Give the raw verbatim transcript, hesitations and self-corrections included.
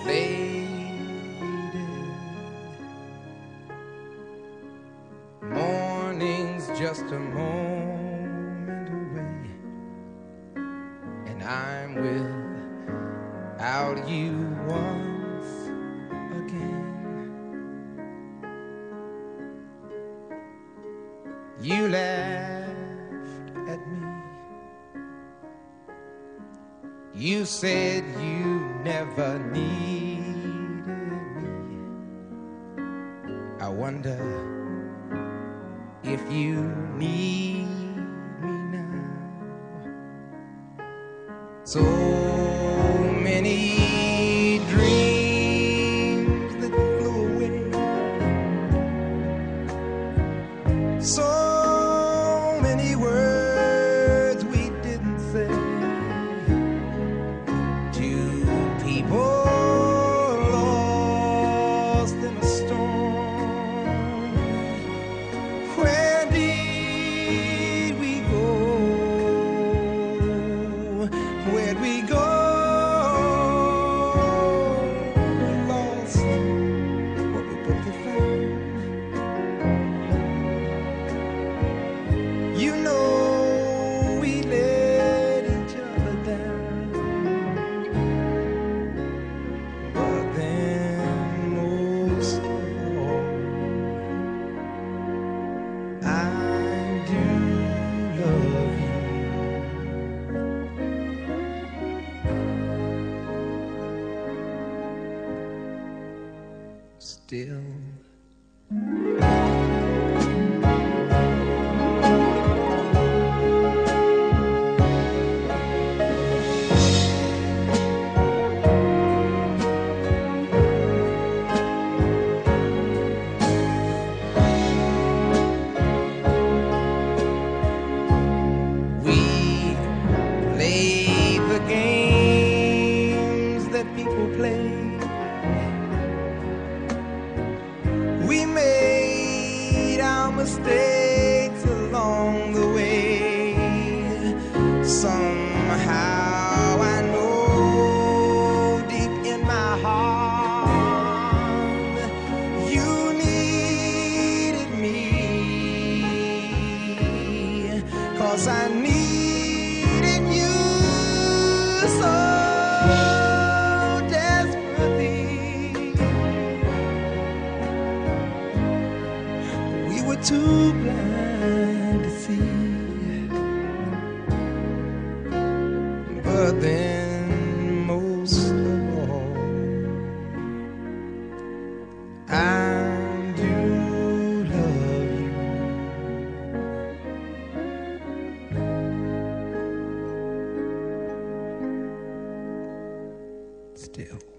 faded. Morning's just a moment away, and I'm without you once again. You laughed at me. You said you never needed me. I wonder if you need me now. So many dreams that flew away, so many words we didn't say to people lost in a storm. Where did we go? Where'd we go? We lost what we both had found. You know we let each other down, but then most of all, I do love you still. We played the games that people play. We made our mistakes along the way. Somehow I know deep in my heart you needed me, 'cause I needed you so desperately. We were too blind to see, but then most of all, I do love you still.